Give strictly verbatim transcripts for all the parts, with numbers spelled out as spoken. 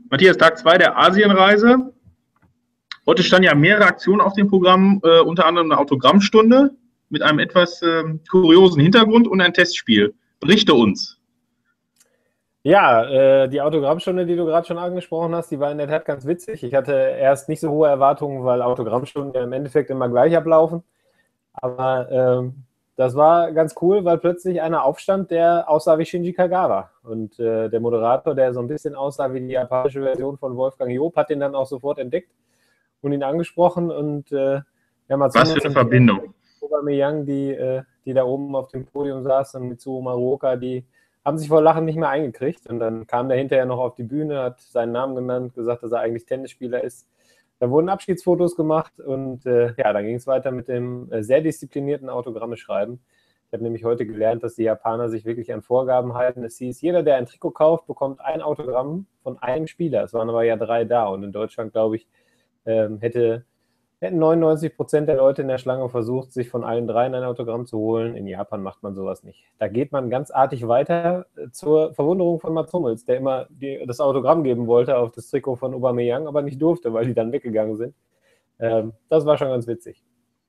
Matthias, Tag zwei der Asienreise. Heute standen ja mehrere Aktionen auf dem Programm, äh, unter anderem eine Autogrammstunde mit einem etwas äh, kuriosen Hintergrund und ein Testspiel. Berichte uns. Ja, äh, die Autogrammstunde, die du gerade schon angesprochen hast, die war in der Tat ganz witzig. Ich hatte erst nicht so hohe Erwartungen, weil Autogrammstunden ja im Endeffekt immer gleich ablaufen. Aber ähm, das war ganz cool, weil plötzlich einer aufstand, der aussah wie Shinji Kagawa. Und äh, der Moderator, der so ein bisschen aussah wie die japanische Version von Wolfgang Job, hat den dann auch sofort entdeckt und ihn angesprochen. Und äh, ja, Was für eine Verbindung. Aubameyang, die, äh, die da oben auf dem Podium saß, und Mitsuo Maruoka, die haben sich vor Lachen nicht mehr eingekriegt. Und dann kam der hinterher noch auf die Bühne, hat seinen Namen genannt, gesagt, dass er eigentlich Tennisspieler ist. Da wurden Abschiedsfotos gemacht und äh, ja, dann ging es weiter mit dem äh, sehr disziplinierten Autogramme schreiben. Ich habe nämlich heute gelernt, dass die Japaner sich wirklich an Vorgaben halten. Es hieß, jeder, der ein Trikot kauft, bekommt ein Autogramm von einem Spieler. Es waren aber ja drei da und in Deutschland, glaube ich, ähm, hätte, hätten neunundneunzig Prozent der Leute in der Schlange versucht, sich von allen dreien ein Autogramm zu holen. In Japan macht man sowas nicht. Da geht man ganz artig weiter, äh, zur Verwunderung von Mats Hummels, der immer die, das Autogramm geben wollte auf das Trikot von Aubameyang, aber nicht durfte, weil die dann weggegangen sind. Ähm, das war schon ganz witzig.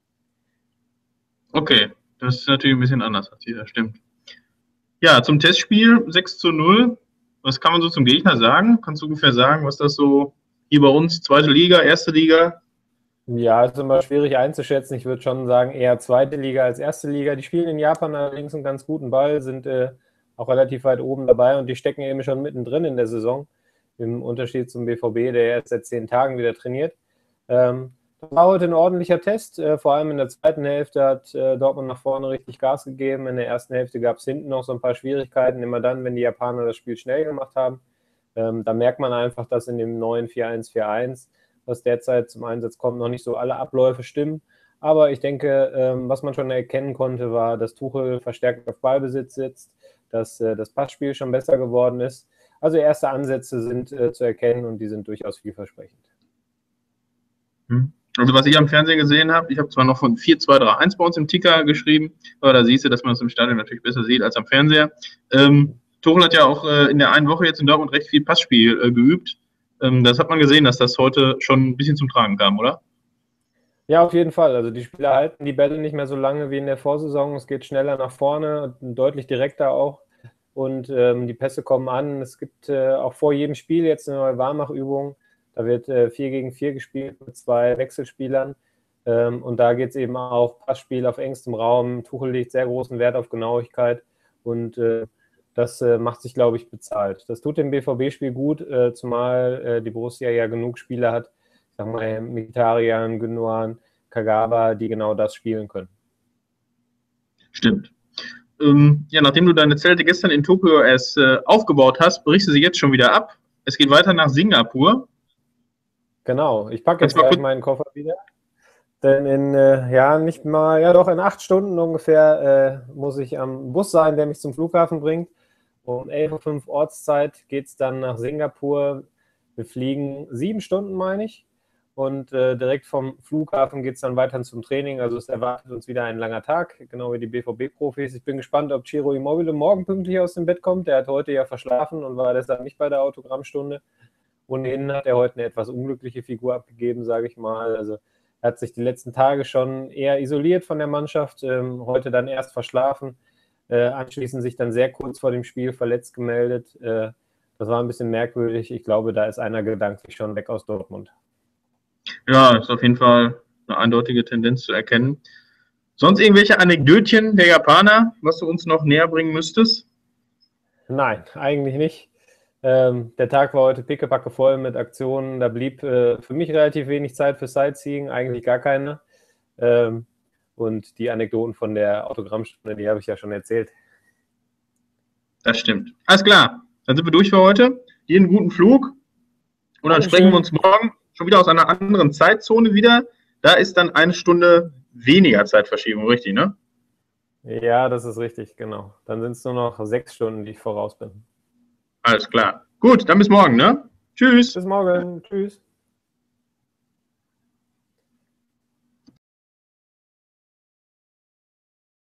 Okay, das ist natürlich ein bisschen anders als hier, das stimmt. Ja, zum Testspiel sechs zu null. Was kann man so zum Gegner sagen? Kannst du ungefähr sagen, was das so hier bei uns, zweite Liga, erste Liga? Ja, ist immer schwierig einzuschätzen. Ich würde schon sagen, eher zweite Liga als erste Liga. Die spielen in Japan allerdings einen ganz guten Ball, sind äh, auch relativ weit oben dabei und die stecken eben schon mittendrin in der Saison. Im Unterschied zum B V B, der erst seit zehn Tagen wieder trainiert. Ähm, das war heute ein ordentlicher Test. Äh, vor allem in der zweiten Hälfte hat äh, Dortmund nach vorne richtig Gas gegeben. In der ersten Hälfte gab es hinten noch so ein paar Schwierigkeiten. Immer dann, wenn die Japaner das Spiel schnell gemacht haben. Ähm, da merkt man einfach, dass in dem neuen vier eins vier eins, was derzeit zum Einsatz kommt, noch nicht so alle Abläufe stimmen. Aber ich denke, ähm, was man schon erkennen konnte, war, dass Tuchel verstärkt auf Ballbesitz sitzt, dass äh, das Passspiel schon besser geworden ist. Also erste Ansätze sind äh, zu erkennen und die sind durchaus vielversprechend. Also was ich am Fernsehen gesehen habe, ich habe zwar noch von vier zwei drei eins bei uns im Ticker geschrieben, aber da siehst du, dass man es im Stadion natürlich besser sieht als am Fernseher. Ähm, Tuchel hat ja auch äh, in der einen Woche jetzt in Dortmund recht viel Passspiel äh, geübt. Ähm, das hat man gesehen, dass das heute schon ein bisschen zum Tragen kam, oder? Ja, auf jeden Fall. Also die Spieler halten die Bälle nicht mehr so lange wie in der Vorsaison. Es geht schneller nach vorne, deutlich direkter auch. Und ähm, die Pässe kommen an. Es gibt äh, auch vor jedem Spiel jetzt eine neue Warmachübung. Da wird äh, vier gegen vier gespielt mit zwei Wechselspielern. Ähm, und da geht es eben auch Passspiel auf engstem Raum. Tuchel legt sehr großen Wert auf Genauigkeit. Und äh, das äh, macht sich, glaube ich, bezahlt. Das tut dem B V B-Spiel gut, äh, zumal äh, die Borussia ja genug Spieler hat, ich sag mal, Mkhitaryan, Gündoğan, Kagawa, die genau das spielen können. Stimmt. Ähm, ja, nachdem du deine Zelte gestern in Tokio erst äh, aufgebaut hast, brichst du sie jetzt schon wieder ab. Es geht weiter nach Singapur. Genau, ich packe jetzt gleich meinen Koffer wieder. Denn in, äh, ja, nicht mal, ja doch, in acht Stunden ungefähr äh, muss ich am Bus sein, der mich zum Flughafen bringt. Um elf Uhr fünf Ortszeit geht es dann nach Singapur. Wir fliegen sieben Stunden, meine ich. Und äh, direkt vom Flughafen geht es dann weiter zum Training. Also es erwartet uns wieder ein langer Tag, genau wie die B V B-Profis. Ich bin gespannt, ob Ciro Immobile morgen pünktlich aus dem Bett kommt. Der hat heute ja verschlafen und war deshalb nicht bei der Autogrammstunde. Ohnehin hat er heute eine etwas unglückliche Figur abgegeben, sage ich mal. Also er hat sich die letzten Tage schon eher isoliert von der Mannschaft, ähm, heute dann erst verschlafen, äh, anschließend sich dann sehr kurz vor dem Spiel verletzt gemeldet. Äh, das war ein bisschen merkwürdig. Ich glaube, da ist einer gedanklich schon weg aus Dortmund. Ja, ist auf jeden Fall eine eindeutige Tendenz zu erkennen. Sonst irgendwelche Anekdötchen der Japaner, was du uns noch näher bringen müsstest? Nein, eigentlich nicht. Ähm, der Tag war heute pickepacke voll mit Aktionen. Da blieb äh, für mich relativ wenig Zeit für Sightseeing, eigentlich gar keine. Ähm, und die Anekdoten von der Autogrammstunde, die habe ich ja schon erzählt. Das stimmt. Alles klar, dann sind wir durch für heute. Dir einen guten Flug. Und dann sprechen wir uns morgen schon wieder aus einer anderen Zeitzone wieder. Da ist dann eine Stunde weniger Zeitverschiebung, richtig, ne? Ja, das ist richtig, genau. Dann sind es nur noch sechs Stunden, die ich voraus bin. Alles klar. Gut, dann bis morgen, ne? Tschüss. Bis morgen. Tschüss.